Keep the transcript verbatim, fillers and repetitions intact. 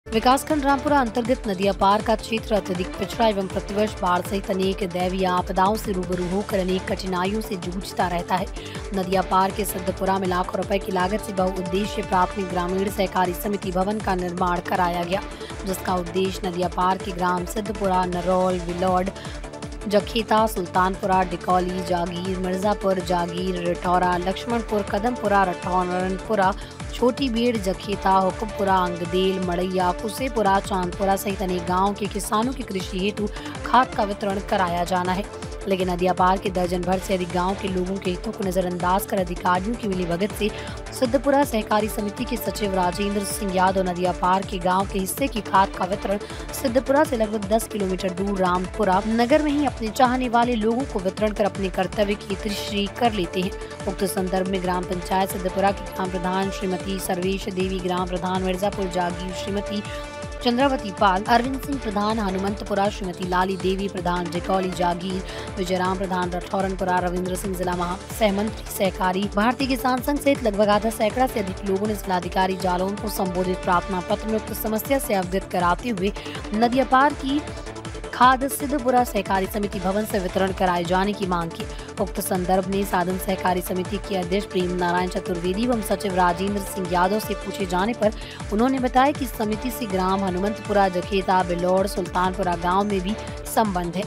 विकासखंड रामपुरा अंतर्गत नदिया पार का क्षेत्र अत्यधिक पिछड़ा एवं प्रतिवर्ष बाढ़ सहित अनेक दैवीय आपदाओं से रूबरू होकर अनेक कठिनाइयों से जूझता रहता है। नदिया पार के सिद्धपुरा में लाखों रुपए की लागत से बहुउद्देश्य प्राथमिक ग्रामीण सहकारी समिति भवन का निर्माण कराया गया, जिसका उद्देश्य नदिया पार के ग्राम सिद्धपुरा, नरौल, विलौड, जखेता, सुल्तानपुरा, डिकौली, जागीर, मिर्जापुर, जागीर, रिठौरा, लक्ष्मणपुर, कदमपुरा, रठौरनपुरा, छोटी बेड़, जखेता, हुकुमपुरा, अंगदेल, मड़ैया, कुसेपुरा, चांदपुरा सहित अनेक गाँव के किसानों की कृषि हेतु खाद का वितरण कराया जाना है। लेकिन नदिया पार के दर्जन भर से अधिक गांव के लोगों के हितों को नजरअंदाज कर अधिकारियों की मिलीभगत से सिद्धपुरा सहकारी समिति के सचिव राजेंद्र सिंह यादव नदिया पार के गांव के हिस्से की खाद का वितरण सिद्धपुरा से लगभग दस किलोमीटर दूर रामपुरा नगर में ही अपने चाहने वाले लोगों को वितरण कर अपने कर्तव्य की तृष्णा कर लेते हैं। उक्त संदर्भ में ग्राम पंचायत सिद्धपुरा की ग्राम प्रधान श्रीमती सर्वेश देवी, ग्राम प्रधान मिर्जापुर जागीर श्रीमती चंद्रावती पाल, अरविंद सिंह प्रधान हनुमंतपुरा, श्रीमती लाली देवी प्रधान डिकौली जागीर, विजयराम प्रधान रठौरनपुरा, रविंद्र सिंह जिला महा सहमंत्री सहकारी भारतीय किसान संघ सहित लगभग आधा सैकड़ा से अधिक लोगों ने जिलाधिकारी जालौन को संबोधित प्रार्थना पत्र में उक्त समस्या से अवगत कराते हुए नदिया पार की खाद सिद्धपुरा सहकारी समिति भवन से वितरण कराए जाने की मांग की। उक्त संदर्भ में साधन सहकारी समिति के अध्यक्ष प्रेम नारायण चतुर्वेदी एवं सचिव राजेंद्र सिंह यादव से पूछे जाने पर उन्होंने बताया कि समिति से ग्राम हनुमंतपुरा, जखेता, बिलौड़, सुल्तानपुरा गांव में भी संबंध है।